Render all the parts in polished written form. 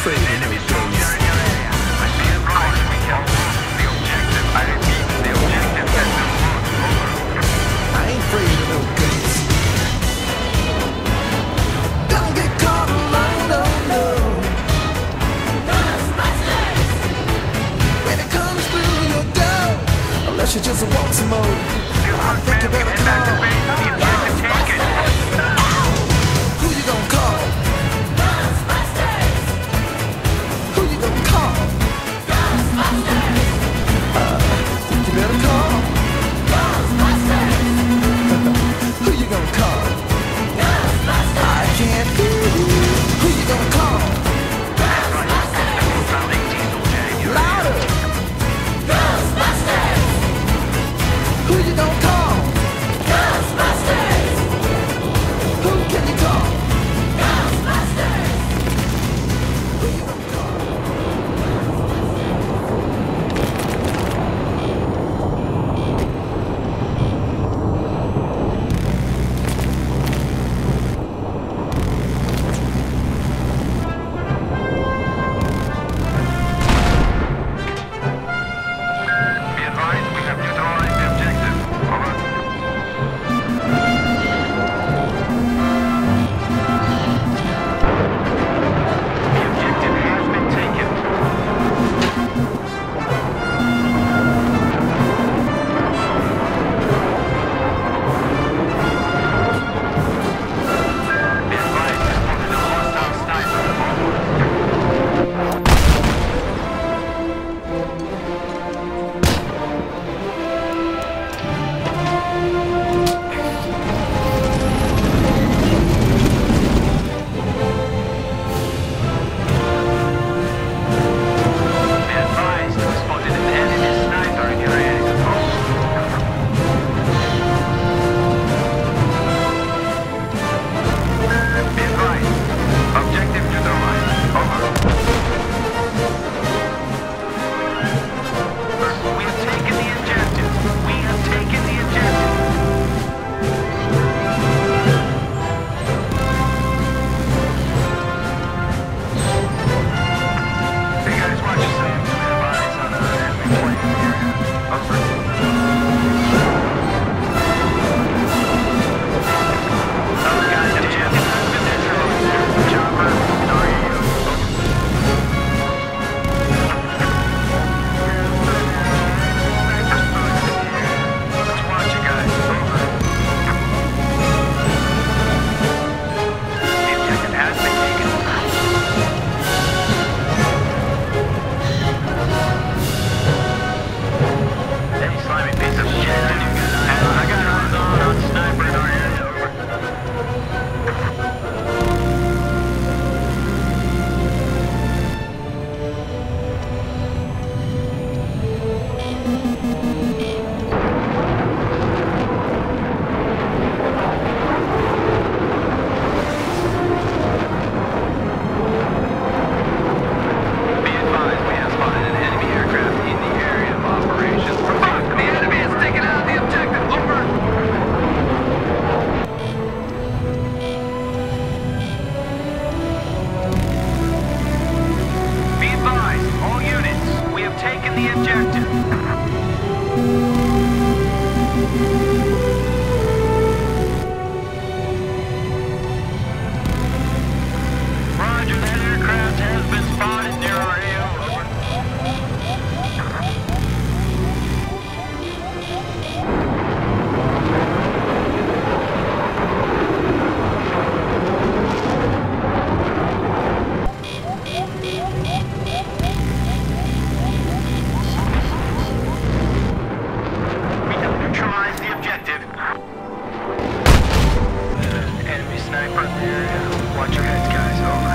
afraid of no ghosts. I ain't afraid of no ghosts. Don't get caught alone, no, no. Ghostbusters! When it comes through your door, unless you just want some more, I think you better call. Who you gonna call? Ghostbusters! Who you gonna call? Ghostbusters! Think you better call. Ghostbusters! Who you gonna call? Ghostbusters! I can't hear you. Who you gonna call? Ghostbusters! Louder! Ghostbusters! Who you gonna call? Ghostbusters! Who can you call? Ghostbusters! Who you gonna call? Be advised, we have neutralized the objective. Over. The objective has been taken. Be advised, we spotted a hostile sniper. Be advised, we spotted an enemy sniper in your area. Be advised, objective neutralized. Over. We have taken the objective. We have taken the objective. Hey guys, watch yourselves. We have eyes on enemy plane in the area. Over. Guys, objective has been neutralized. Chopper in our area. Let's watch you guys. Over. The objective has been taken. Any slimy piece of shit. I got eyes on sniper in our area. Over. Be advised, we have spotted an enemy aircraft in the area of operations. The enemy has taken out the objective. Over. Be advised, all units, we have taken the objective. Roger, that aircraft has been spotted near our AO. Over. We have neutralized the objective. Enemy sniper in the area. Watch your heads, guys. Over.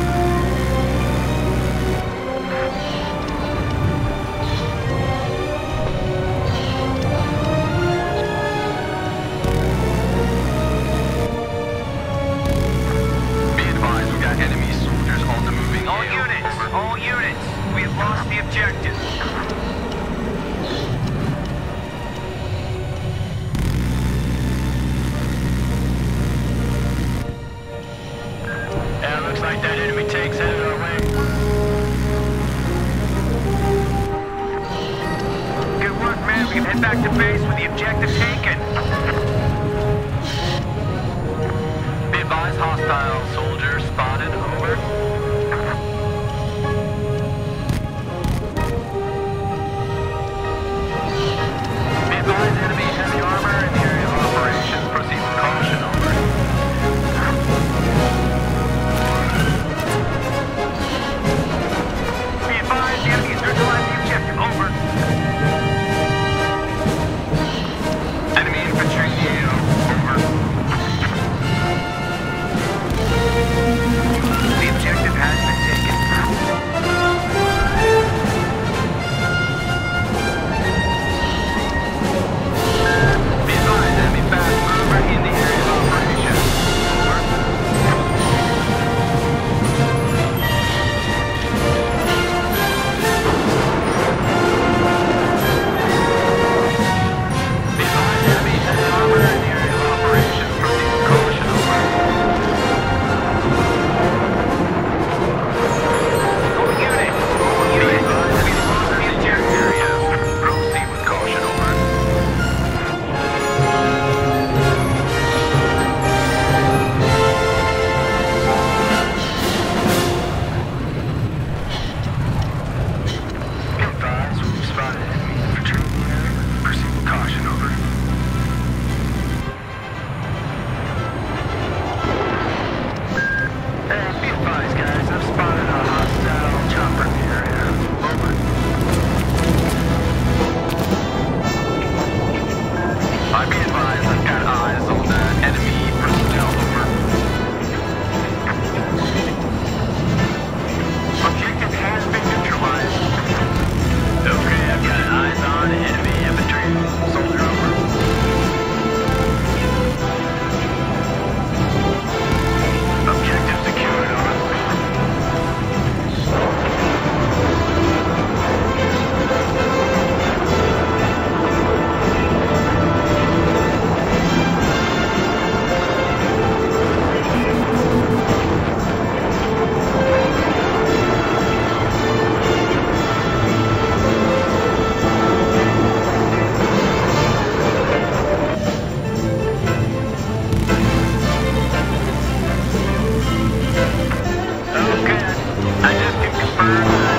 Be advised, we got enemy soldiers on the moving. All units, we have lost the objective. Yeah, looks like that enemy tank's headed our way. back to base with the objective taken. Be advised, hostile soldier spotted. Over. Be advised, enemy heavy armor in the area of operations. Proceed with caution. Over. Be advised, the enemy has neutralized the objective. Over. Enemy infantry in the AO. Over. The objective has been taken. Be advised, enemy fast mover in the area of operation. Over. Be advised, enemy heavy armor in the area of operation. Proceed with caution. Over. All units, be advised, enemy longer in your area. Proceed with caution. Over. Be advised, we've spotted enemy infantry in the area. Proceed with caution. Over. Be advised, guys, I've spotted a hostile chopper in the area. Over. Be advised, I've got eyes on the enemy personnel. Over. Objective has been neutralized. Okay, I've got eyes on enemy infantry. Soldier. Over. Objective secured. Over. Okay, I just can confirm that